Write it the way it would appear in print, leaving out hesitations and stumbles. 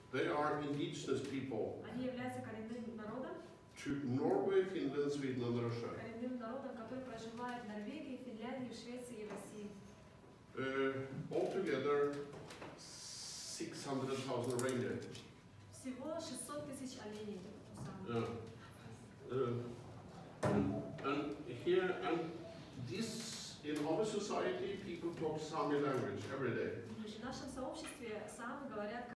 They are indigenous people Они являются коренным народом, to Norway, Finland, Sweden and Russia. коренным народом, который проживает в Норвегии, Финляндии, в Швеции и в России. Altogether, 600,000 reindeer. Всего 600 тысяч оленей. And here, and this, in our society, people talk Sami language every day. В нашем сообществе самы говорят